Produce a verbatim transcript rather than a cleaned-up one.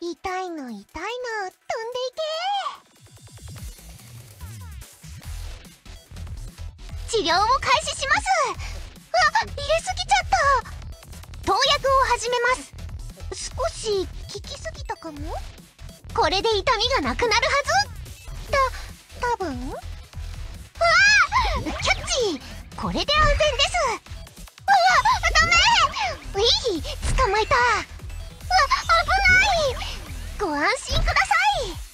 痛いの痛いの、飛んでいけ。治療を開始します。あ、入れすぎちゃった。投薬を始めます。少し効きすぎたかも。これで痛みがなくなるはずだ、多分。うわあ、キャッチ。これで安全です。うわ、ダメ。うい、捕まえた。うわ、危ない。ご安心ください。